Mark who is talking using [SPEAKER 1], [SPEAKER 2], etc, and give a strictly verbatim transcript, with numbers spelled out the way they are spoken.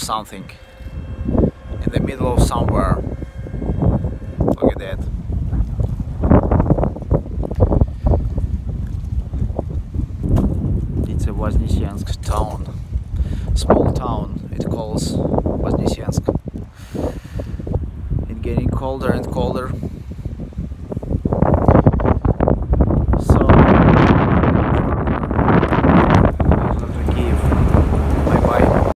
[SPEAKER 1] something, in the middle of somewhere. Look at that. It's a Voznесensky town, small town it calls Voznесensky. It's getting colder and colder.